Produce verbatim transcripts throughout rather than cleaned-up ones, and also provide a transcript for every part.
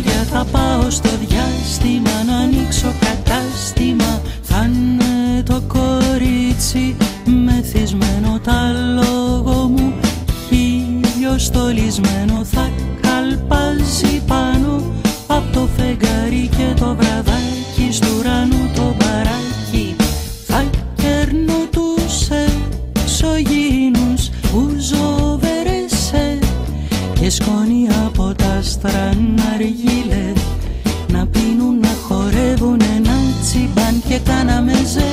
βράδια θα πάω στο διάστημα να ανοίξω κατάστημα. Θα είναι το κορίτσι μεθυσμένο τ' άλογο μου, ήλιο στολισμένο θα καλπάζει πάνω απ' το φεγγάρι και το βραδάκι στου ουρανού το μπαράκι. Θα κέρνω τους εξωγήινους που ζωβερέσαι και σκόνη από τα στραναργίλε να πίνουν, να χορεύουν ένα τσιμπάν και κάνα μεζέ.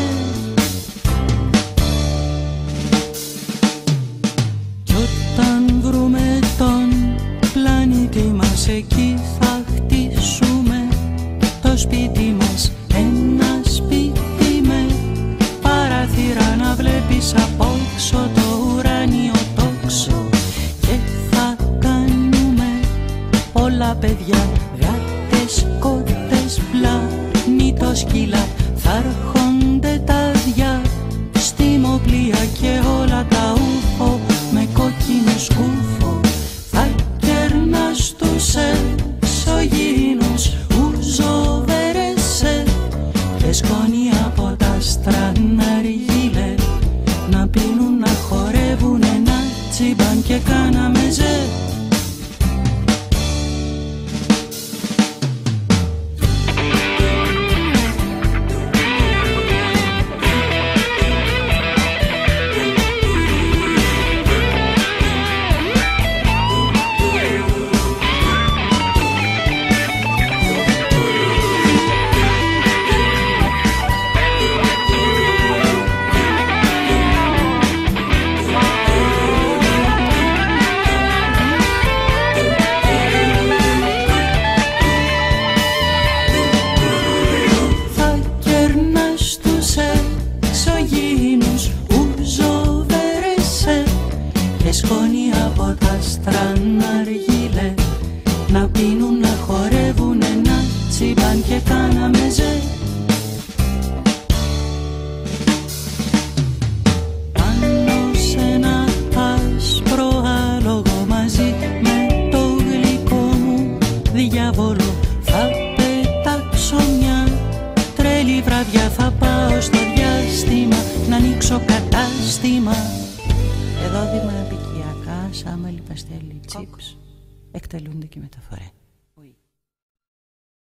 Κι όταν βρούμε τον πλανήτη μας, εκεί θα χτίσουμε το σπίτι μας. Ένα σπίτι με παράθυρα να βλέπεις απόξω το ουράνιο τόξο. Και θα κάνουμε πολλά παιδιά, γάτες, κότες, πλανητοσκύλα. Θα έρχονται τα διά στιμοπλοία και όλα τα ούφο με κόκκινο σκούφο. Θα κέρνας τους εξωγήινους που ζωβερέσαι και σκόνη από τα στραναργίλε να πίνουν, να χορεύουν ένα τσιμπάν και κάνα μεζέ. Σκόνη από τα στραναργίλε να πίνουν, να χορεύουν ένα τσιμπάν και κάνα μεζέ. Πάνω σε ένα άσπρο άλογο μαζί με το γλυκό μου διάβολο θα πετάξω μια τρέλη βραδιά. Θα πάω στο διάστημα να ανοίξω κατάστημα. Εδώ δημοεπικιακά, Σάμελ, Παστέλη, Τσίπς, εκτελούνται και μεταφορές.